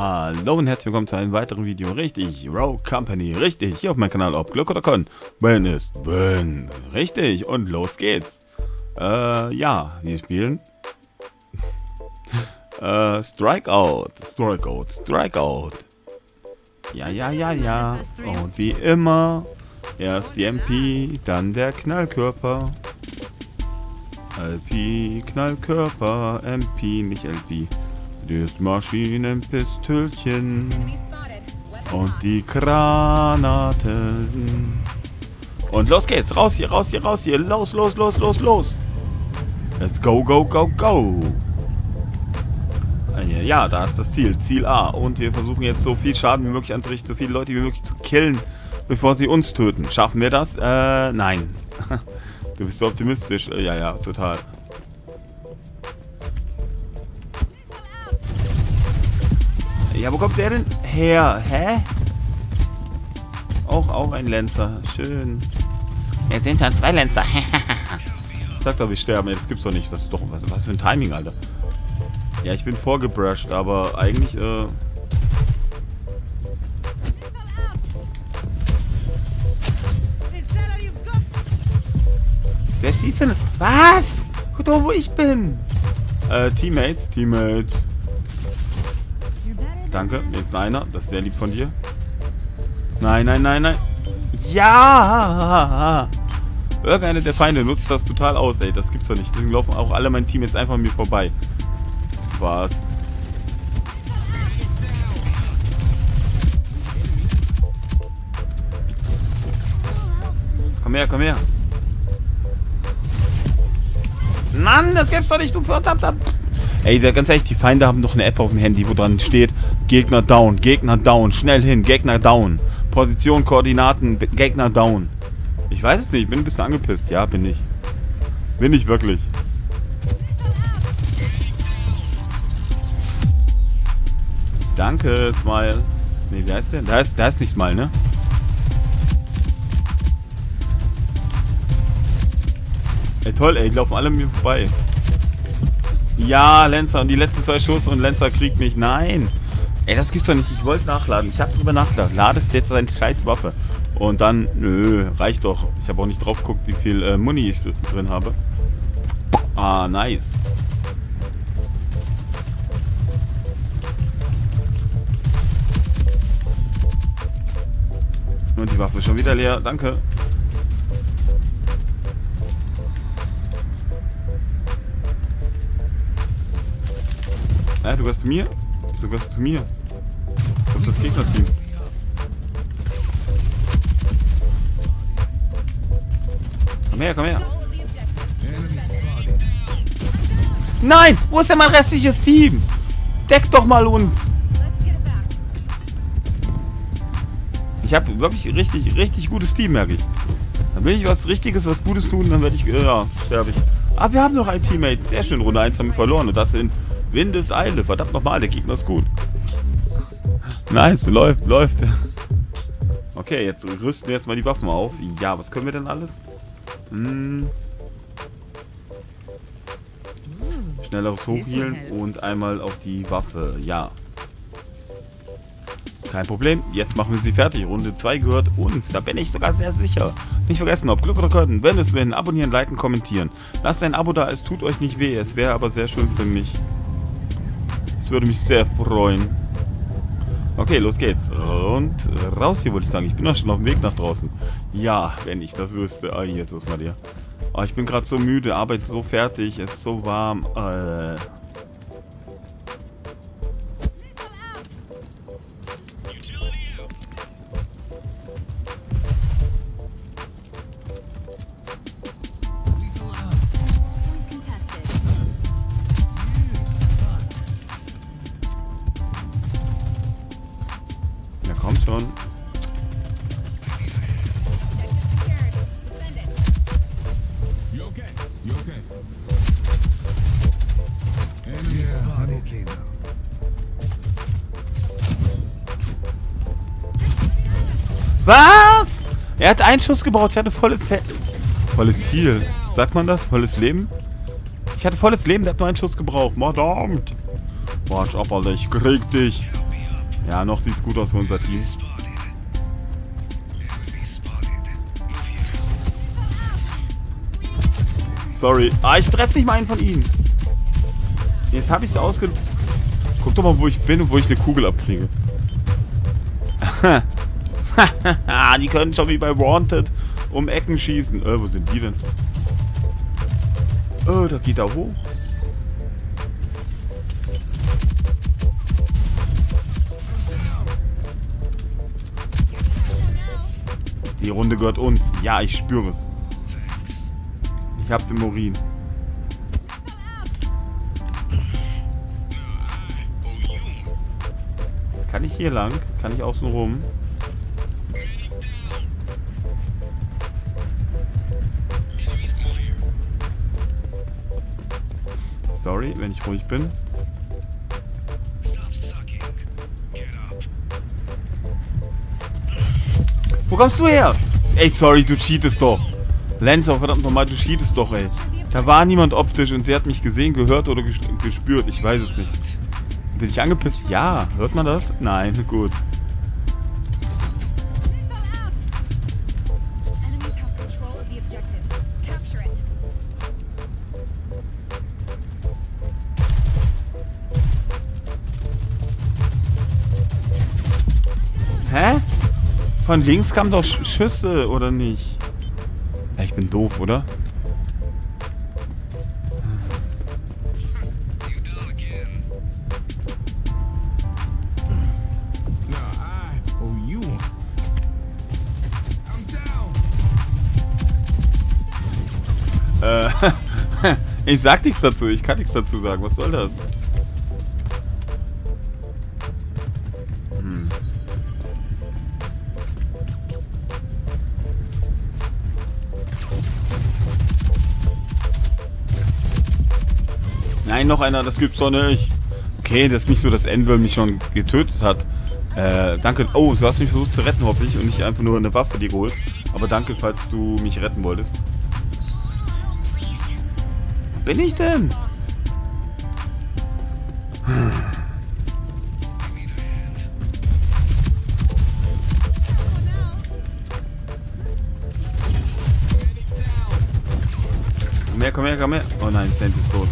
Hallo und herzlich willkommen zu einem weiteren Video. Richtig, Rogue Company. Richtig, hier auf meinem Kanal, ob Glück oder Con. Ben ist Ben. Richtig, und los geht's. Ja, wir spielen Strikeout. Ja. Und wie immer, erst die MP, dann der Knallkörper. LP, Knallkörper, MP, nicht LP. Das Maschinenpistölchen und die Granaten. Und los geht's. Raus hier. Los. Let's go. Ja, da ist das Ziel. Ziel A. Und wir versuchen jetzt so viel Schaden wie möglich anzurichten, so viele Leute wie möglich zu killen, bevor sie uns töten. Schaffen wir das? Nein. Du bist so optimistisch. Ja, total. Ja, wo kommt der denn her? Hä? Auch ein Lancer. Schön. Jetzt sind schon 2 Lancer. Sag doch, wir sterben. Das gibt's doch nicht. Das ist doch was für ein Timing, Alter. Ja, ich bin vorgebrusht, aber eigentlich, Wer schießt denn? Was? Guck doch, wo ich bin. Teammates. Danke, jetzt einer. Das ist sehr lieb von dir. Nein. Ja! Irgendeiner der Feinde nutzt das total aus, ey. Das gibt's doch nicht. Deswegen laufen auch alle mein Team jetzt einfach an mir vorbei. Was? Komm her. Mann, das gibt's doch nicht, du verdammter... Ey, ganz ehrlich, die Feinde haben doch eine App auf dem Handy, wo dran steht, Gegner down, schnell hin, Gegner down. Position, Koordinaten, Gegner down. Ich weiß es nicht, ich bin ein bisschen angepisst. Ja, bin ich. Bin ich wirklich. Danke, Smile. Ne, wie heißt der? Der heißt nicht Smile, ne? Ey, toll, ey, die laufen alle mir vorbei. Ja, Lancer und die letzten 2 Schuss und Lancer kriegt mich. Nein. Ey, das gibt's doch nicht. Ich wollte nachladen. Ich habe drüber nachgedacht. Ladest jetzt seine scheiß Waffe. Und dann, nö, reicht doch. Ich habe auch nicht drauf geguckt, wie viel Muni ich drin habe. Ah, nice. Und die Waffe ist schon wieder leer. Danke. Du gehörst zu mir? Wieso gehörst du zu mir? Das ist das Gegnerteam. Komm her. Nein! Wo ist denn mein restliches Team? Deck doch mal uns! Ich habe wirklich richtig gutes Team, merke ich. Dann will ich was Gutes tun, dann werde ich, ja, sterbe ich. Ah, wir haben noch ein Teammate. Sehr schön, Runde 1 haben wir verloren. Und das in Windeseile. Verdammt nochmal, der Gegner ist gut. Nice, läuft. Okay, jetzt rüsten wir jetzt mal die Waffen auf. Ja, was können wir denn alles? Schnelleres Hochhealen und einmal auf die Waffe. Ja. Kein Problem. Jetzt machen wir sie fertig. Runde 2 gehört uns. Da bin ich sogar sehr sicher. Nicht vergessen, ob Glück oder Können. Wenn es will, abonnieren, liken, kommentieren. Lasst ein Abo da. Es tut euch nicht weh. Es wäre aber sehr schön für mich. Es würde mich sehr freuen. Okay, los geht's. Und raus hier, würde ich sagen. Ich bin doch schon auf dem Weg nach draußen. Ja, wenn ich das wüsste. Ah, jetzt ist mal dir. Oh, ich bin gerade so müde. Arbeit so fertig. Es ist so warm. Kommt schon. Was? Er hat einen Schuss gebraucht. Ich hatte volles Heal. Sagt man das? Volles Leben? Ich hatte volles Leben. Der hat nur einen Schuss gebraucht. Verdammt. Watch ab, Alter. Ich krieg dich. Ja, noch sieht's gut aus für unser Team. Sorry. Ah, ich treffe nicht mal einen von ihnen. Jetzt habe ich es ausge... Guck doch mal, wo ich bin und wo ich eine Kugel abkriege. Die können schon wie bei Wanted um Ecken schießen. Wo sind die denn? Da geht er hoch. Die Runde gehört uns. Ja, ich spüre es. Ich hab's im Urin. Kann ich hier lang? Kann ich außen rum? Sorry, wenn ich ruhig bin. Wo kommst du her? Ey, sorry, du cheatest doch. Lancer, verdammt nochmal, du cheatest doch, ey. Da war niemand optisch und sie hat mich gesehen, gehört oder gespürt. Ich weiß es nicht. Bin ich angepisst? Ja. Hört man das? Nein, gut. Hä? Von links kamen doch Schüsse, oder nicht? Ja, ich bin doof, oder? Ich sag nichts dazu, ich kann nichts dazu sagen. Was soll das? Nein, noch einer, das gibt's doch nicht. Okay, das ist nicht so, dass Anvil mich schon getötet hat. Danke. Oh, du hast mich versucht zu retten, hoffe ich, und nicht einfach nur eine Waffe dir geholt. Aber danke, falls du mich retten wolltest. Wo bin ich denn? Komm her, komm her, komm her. Oh nein, Saint ist tot.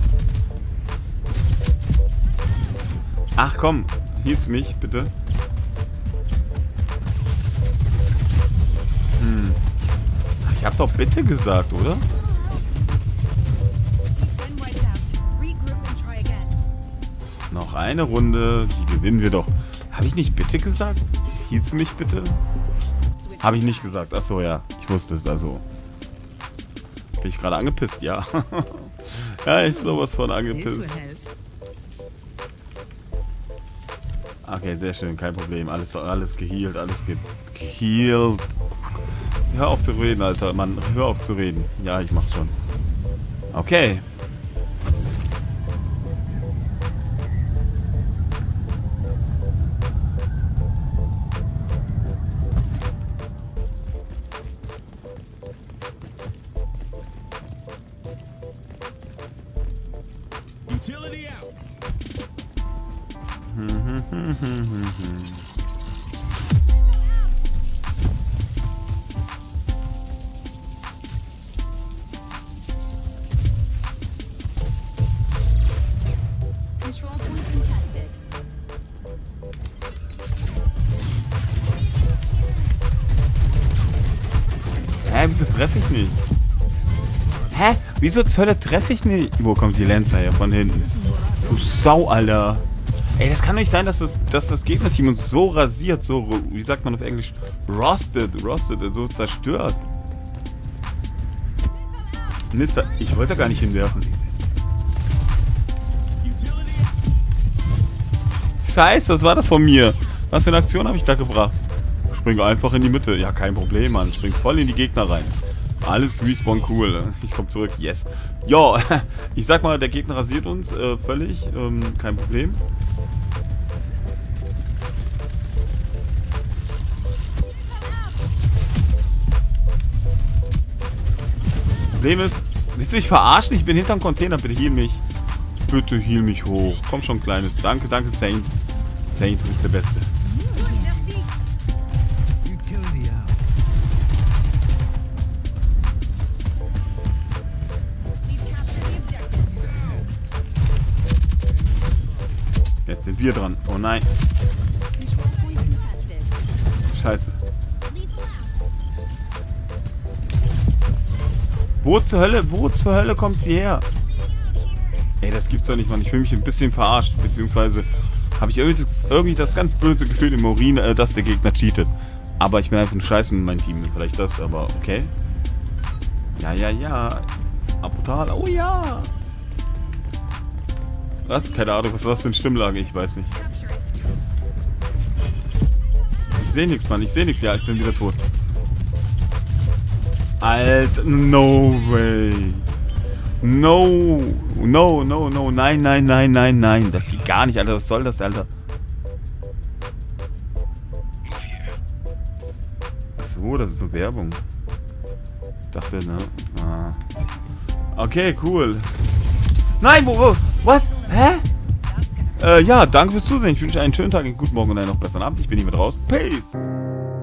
Ach komm, hielt's mich, bitte. Ich hab doch bitte gesagt, oder? Noch eine Runde, die gewinnen wir doch. Habe ich nicht bitte gesagt? Hielt's mich bitte? Habe ich nicht gesagt. Achso, ja. Ich wusste es, also. Bin ich gerade angepisst? Ja. Ja, ich sowas von angepisst. Okay, sehr schön, kein Problem. Alles gehealt, alles gehealt. Hör auf zu reden, Alter. Mann, hör auf zu reden. Ja, ich mach's schon. Okay. Utility out. Control point contested. Hä, wieso treffe ich nicht? Hä? Wieso zur Hölle treffe ich nicht? Wo kommt die Lancer her? Von hinten. Du Sau, Alter. Ey, das kann nicht sein, dass das Gegnerteam uns so rasiert, so, wie sagt man auf Englisch? Roasted, so zerstört. Mister, ich wollte da gar nicht hinwerfen. Scheiße, was war das von mir? Was für eine Aktion habe ich da gebracht? Spring einfach in die Mitte. Ja, kein Problem, Mann. Spring voll in die Gegner rein. Alles Respawn cool. Ich komme zurück. Yes. Jo, ich sag mal, der Gegner rasiert uns völlig. Kein Problem. Problem ist, willst du mich verarschen? Ich bin hinterm Container. Bitte heal mich. Bitte heal mich hoch. Komm schon, Kleines. Danke, danke, Saint. Saint, du bist der Beste. Utility out. Jetzt sind wir dran. Oh nein. Control point contested. Scheiße. Wo zur Hölle kommt sie her? Ey, das gibt's doch nicht, Mann. Ich fühle mich ein bisschen verarscht. Beziehungsweise habe ich irgendwie das ganz böse Gefühl im Urin, dass der Gegner cheatet. Aber ich bin einfach ein Scheiß mit meinem Team. Vielleicht das, aber okay. Ja. Brutal. Oh ja. Was? Keine Ahnung, was war das für eine Stimmlage? Ich weiß nicht. Ich sehe nichts, Mann. Ich sehe nichts. Ja, ich bin wieder tot. Alter, no way. No. Nein. Das geht gar nicht, Alter. Was soll das, Alter? Achso, das ist nur Werbung. Ich dachte, ne? Ah. Okay, cool. Nein, wo? Was? Hä? Ja, danke fürs Zusehen. Ich wünsche einen schönen Tag, einen guten Morgen und einen noch besseren Abend. Ich bin hier mit raus. Peace.